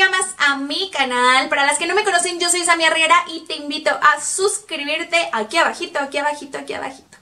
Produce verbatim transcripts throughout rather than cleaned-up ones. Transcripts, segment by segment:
día más a mi canal. Para las que no me conocen, yo soy Sammy Arriera y te invito a suscribirte aquí abajito, aquí abajito, aquí abajito.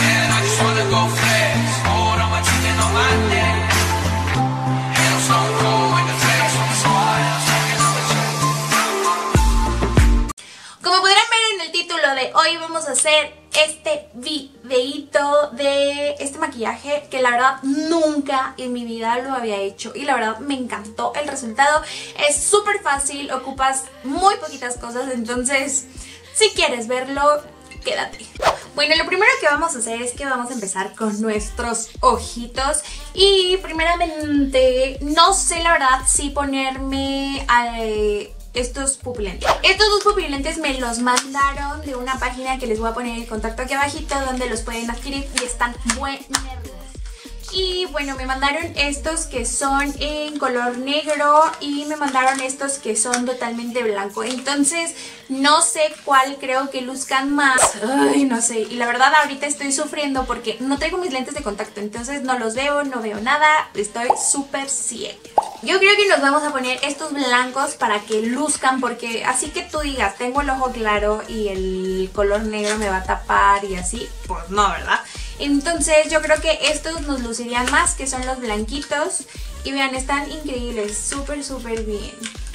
Como podrán ver en el título de hoy, vamos a hacer este videíto de este maquillaje que la verdad nunca en mi vida lo había hecho y la verdad me encantó el resultado. Es súper fácil, ocupas muy poquitas cosas, entonces si quieres verlo, quédate. Bueno, lo primero que vamos a hacer es que vamos a empezar con nuestros ojitos y primeramente no sé la verdad si ponerme al... estos pupilentes. Estos dos pupilentes me los mandaron de una página que les voy a poner el contacto aquí abajito, donde los pueden adquirir y están buenos. Y bueno, me mandaron estos que son en color negro y me mandaron estos que son totalmente blanco. Entonces no sé cuál creo que luzcan más. Ay, no sé. Y la verdad ahorita estoy sufriendo porque no traigo mis lentes de contacto. Entonces no los veo, no veo nada. Estoy súper ciega. Yo creo que nos vamos a poner estos blancos para que luzcan, porque así que tú digas, tengo el ojo claro y el color negro me va a tapar y así, pues no, ¿verdad? Entonces yo creo que estos nos lucirían más, que son los blanquitos. Y vean, están increíbles, súper súper bien.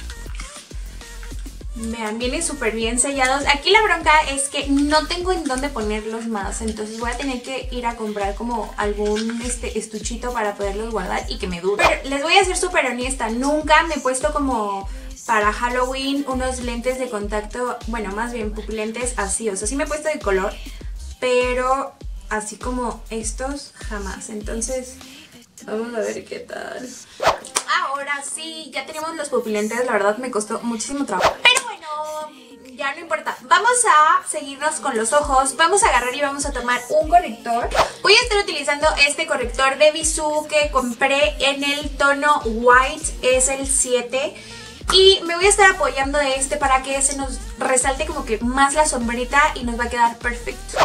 Vean, vienen súper bien sellados. Aquí la bronca es que no tengo en dónde ponerlos más, entonces voy a tener que ir a comprar como algún este, estuchito para poderlos guardar y que me dure. Pero les voy a ser súper honesta, nunca me he puesto como para Halloween unos lentes de contacto, bueno, más bien pupilentes así, o sea, sí me he puesto de color, pero así como estos jamás. Entonces vamos a ver qué tal. Ahora sí, ya tenemos los pupilentes, la verdad me costó muchísimo trabajo, pero bueno, ya no importa. Vamos a seguirnos con los ojos, vamos a agarrar y vamos a tomar un corrector. Voy a estar utilizando este corrector de Bisú que compré en el tono white, es el siete. Y me voy a estar apoyando de este para que se nos resalte como que más la sombrita y nos va a quedar perfecto.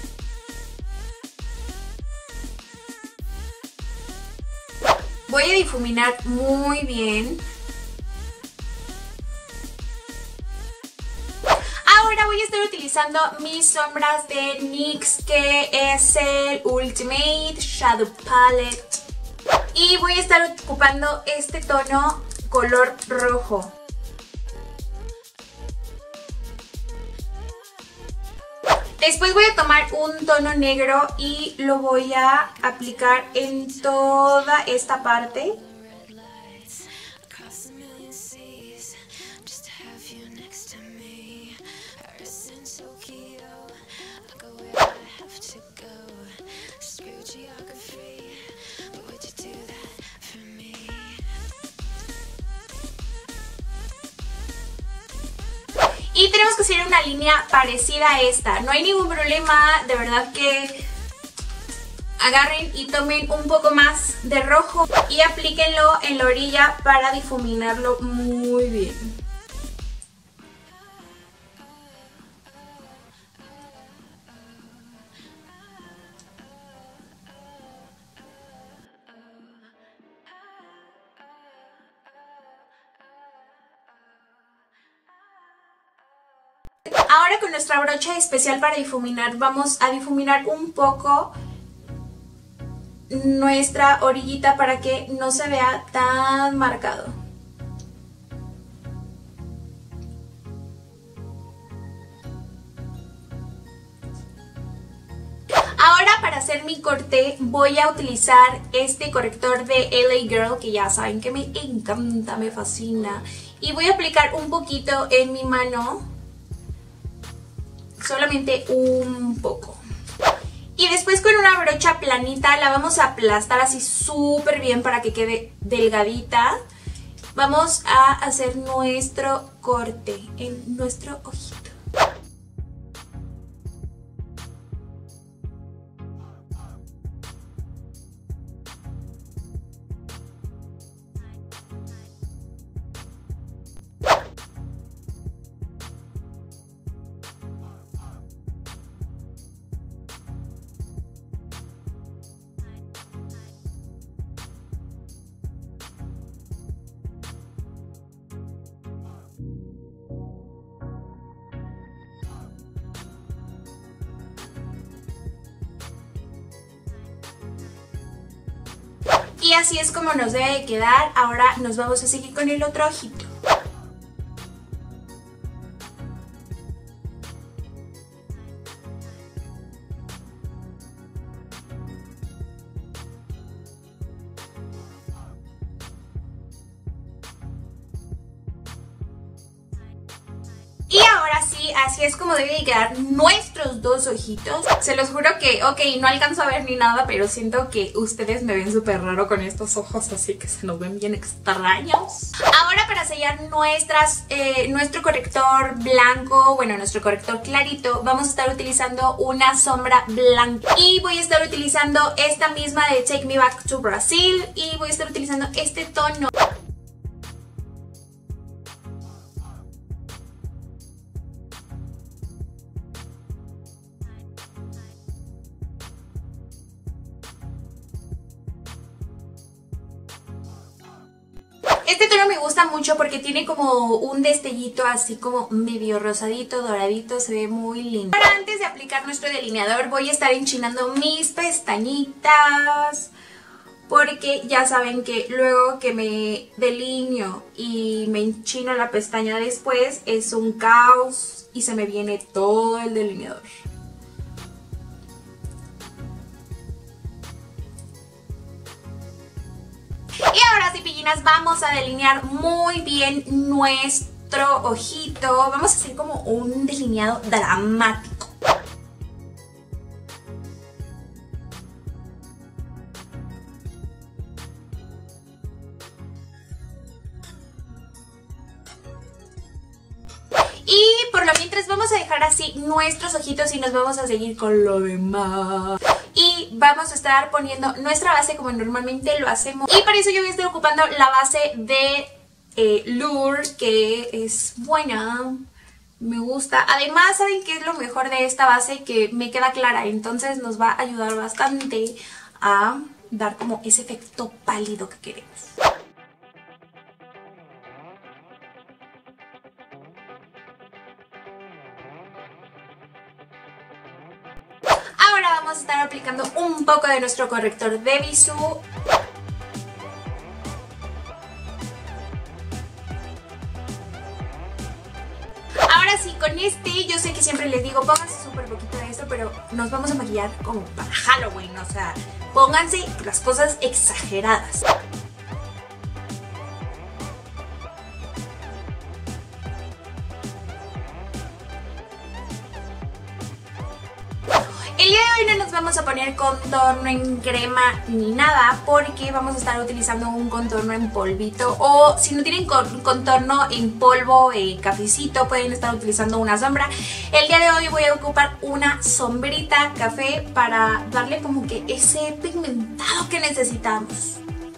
Voy a difuminar muy bien. Ahora voy a estar utilizando mis sombras de NYX, que es el Ultimate Shadow Palette. Y voy a estar ocupando este tono color rojo. Después voy a tomar un tono negro y lo voy a aplicar en toda esta parte. Y tenemos que hacer una línea parecida a esta. No hay ningún problema, de verdad que agarren y tomen un poco más de rojo y aplíquenlo en la orilla para difuminarlo muy bien. Ahora con nuestra brocha especial para difuminar vamos a difuminar un poco nuestra orillita para que no se vea tan marcado. Ahora para hacer mi corte voy a utilizar este corrector de L A Girl, que ya saben que me encanta, me fascina. Y voy a aplicar un poquito en mi mano. Solamente un poco. Y después con una brocha planita la vamos a aplastar así súper bien para que quede delgadita. Vamos a hacer nuestro corte en nuestro ojito. Y así es como nos debe de quedar. Ahora nos vamos a seguir con el otro ojito. Y ahora sí, así es como deben de quedar nuestros dos ojitos. Se los juro que, ok, no alcanzo a ver ni nada, pero siento que ustedes me ven súper raro con estos ojos, así que se nos ven bien extraños. Ahora para sellar nuestras, eh, nuestro corrector blanco, bueno, nuestro corrector clarito, vamos a estar utilizando una sombra blanca. Y voy a estar utilizando esta misma de Take Me Back to Brazil. Y voy a estar utilizando este tono. Este tono me gusta mucho porque tiene como un destellito así como medio rosadito, doradito, se ve muy lindo. Ahora antes de aplicar nuestro delineador voy a estar enchinando mis pestañitas, porque ya saben que luego que me delineo y me enchino la pestaña después es un caos y se me viene todo el delineador. Y ahora sí, pillinas, vamos a delinear muy bien nuestro ojito. Vamos a hacer como un delineado dramático. Y por lo mientras vamos a dejar así nuestros ojitos y nos vamos a seguir con lo demás. Y vamos a estar poniendo nuestra base como normalmente lo hacemos. Y para eso yo voy a estar ocupando la base de eh, Lure, que es buena, me gusta. Además, ¿saben qué es lo mejor de esta base? Que me queda clara, entonces nos va a ayudar bastante a dar como ese efecto pálido que queremos. Ahora vamos a estar aplicando un poco de nuestro corrector de Bisú. Ahora sí, con este, yo sé que siempre les digo, pónganse súper poquito de esto, pero nos vamos a maquillar como para Halloween, o sea, pónganse las cosas exageradas. El día de hoy no nos vamos a poner contorno en crema ni nada, porque vamos a estar utilizando un contorno en polvito, o si no tienen contorno en polvo, eh, cafecito, pueden estar utilizando una sombra. El día de hoy voy a ocupar una sombrita café para darle como que ese pigmentado que necesitamos.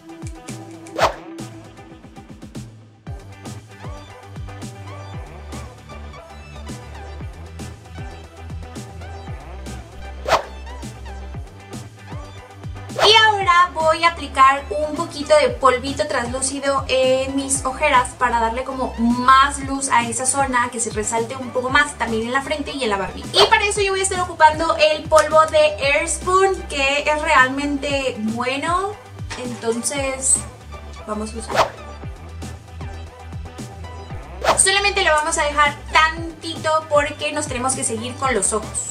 Y ahora voy a aplicar un poquito de polvito translúcido en mis ojeras para darle como más luz a esa zona, que se resalte un poco más también en la frente y en la barbilla. Y para eso yo voy a estar ocupando el polvo de Airspoon, que es realmente bueno, entonces vamos a usarlo. Solamente lo vamos a dejar tantito porque nos tenemos que seguir con los ojos.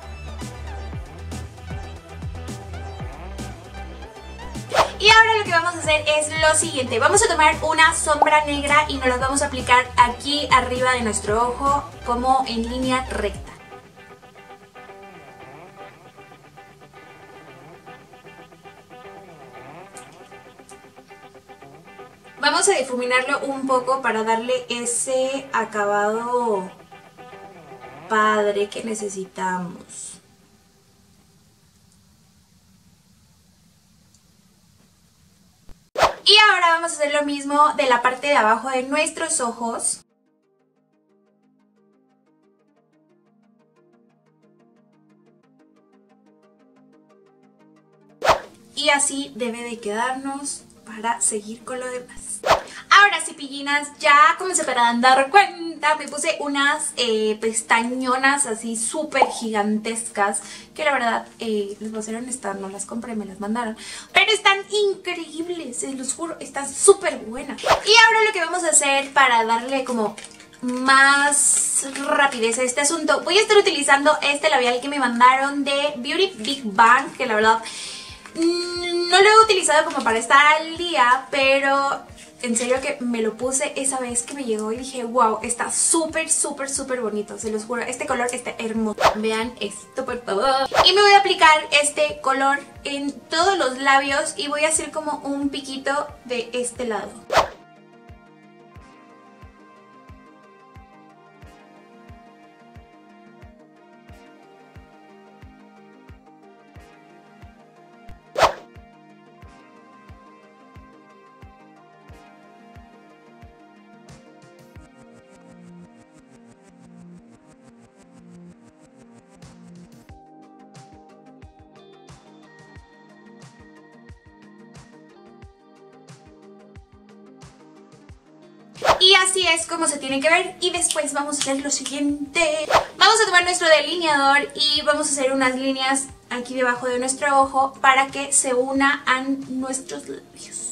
Y ahora lo que vamos a hacer es lo siguiente. Vamos a tomar una sombra negra y nos la vamos a aplicar aquí arriba de nuestro ojo, como en línea recta. Vamos a difuminarlo un poco para darle ese acabado padre que necesitamos. Y ahora vamos a hacer lo mismo de la parte de abajo de nuestros ojos. Y así debe de quedarnos para seguir con lo demás. Ahora sí, pillinas, ya como se podrán dar cuenta, me puse unas eh, pestañonas así súper gigantescas, que la verdad, eh, les voy a ser honesta, no las compré, me las mandaron, pero están increíbles, se los juro, están súper buenas. Y ahora lo que vamos a hacer para darle como más rapidez a este asunto, voy a estar utilizando este labial que me mandaron de Beauty Big Bang, que la verdad no lo he utilizado como para estar al día, pero en serio que me lo puse esa vez que me llegó y dije, wow, está súper, súper, súper bonito, se los juro, este color está hermoso. Vean esto, por favor. Y me voy a aplicar este color en todos los labios y voy a hacer como un piquito de este lado. Y así es como se tiene que ver. Y después vamos a hacer lo siguiente. Vamos a tomar nuestro delineador y vamos a hacer unas líneas aquí debajo de nuestro ojo para que se una a nuestros labios.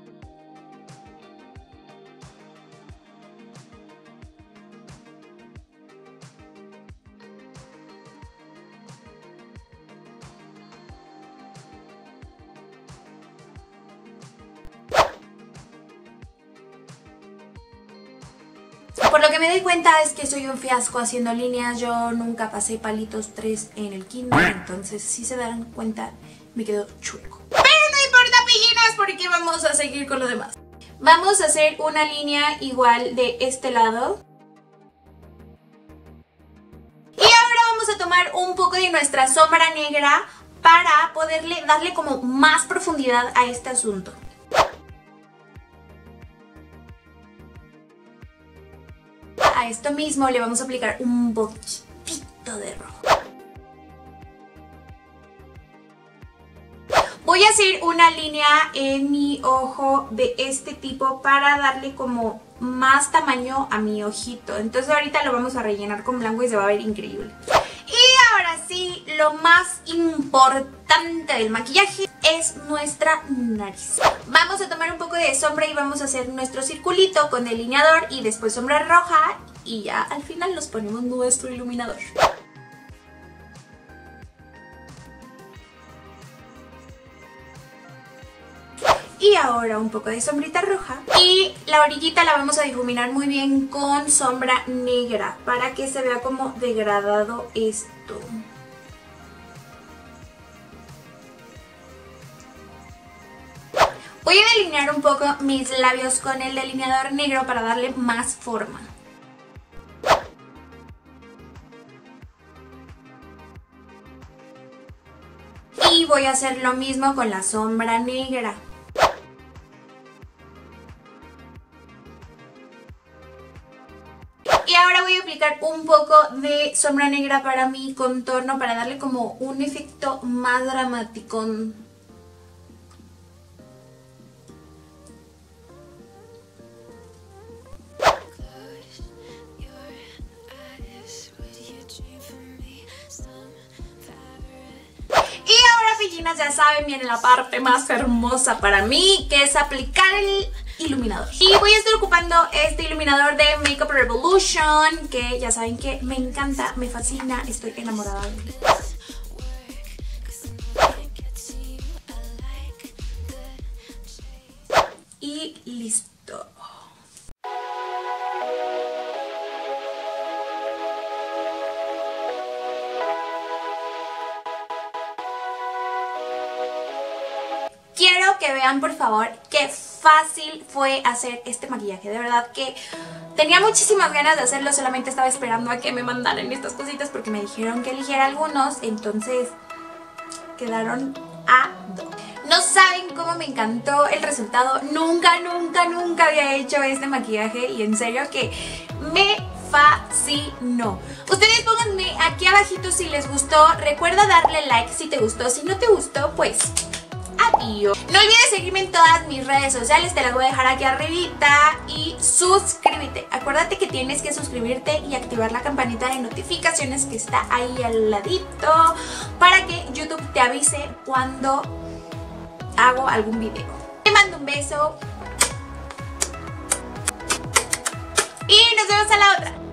Por lo que me doy cuenta es que soy un fiasco haciendo líneas. Yo nunca pasé palitos tres en el kinder, entonces si se dan cuenta me quedó chueco. Pero no importa, pillinas, porque vamos a seguir con lo demás. Vamos a hacer una línea igual de este lado. Y ahora vamos a tomar un poco de nuestra sombra negra para poderle darle como más profundidad a este asunto. A esto mismo le vamos a aplicar un poquitito de rojo. Voy a hacer una línea en mi ojo de este tipo para darle como más tamaño a mi ojito. Entonces ahorita lo vamos a rellenar con blanco y se va a ver increíble. Y ahora sí, lo más importante del maquillaje es nuestra nariz. Vamos a tomar un poco de sombra y vamos a hacer nuestro circulito con delineador y después sombra roja y ya al final nos ponemos nuestro iluminador. Y ahora un poco de sombrita roja y la orillita la vamos a difuminar muy bien con sombra negra para que se vea como degradado esto. Voy a delinear un poco mis labios con el delineador negro para darle más forma. Y voy a hacer lo mismo con la sombra negra. Y ahora voy a aplicar un poco de sombra negra para mi contorno para darle como un efecto más dramático. Y ahora, pillinas, ya saben, viene la parte más hermosa para mí, que es aplicar el iluminador. Y voy a estar ocupando este iluminador de Makeup Revolution, que ya saben que me encanta, me fascina, estoy enamorada de él. Y listo. Quiero que vean, por favor, qué fácil fue hacer este maquillaje. De verdad que tenía muchísimas ganas de hacerlo, solamente estaba esperando a que me mandaran estas cositas porque me dijeron que eligiera algunos, entonces quedaron a dos. No saben cómo me encantó el resultado. Nunca, nunca, nunca había hecho este maquillaje y en serio que me fascinó. Ustedes pónganme aquí abajito si les gustó. Recuerda darle like si te gustó. Si no te gustó, pues Adiós. No olvides seguirme en todas mis redes sociales, te las voy a dejar aquí arribita. Y suscríbete. Acuérdate que tienes que suscribirte y activar la campanita de notificaciones que está ahí al ladito para que YouTube te avise cuando hago algún video. Te mando un beso y nos vemos a la otra.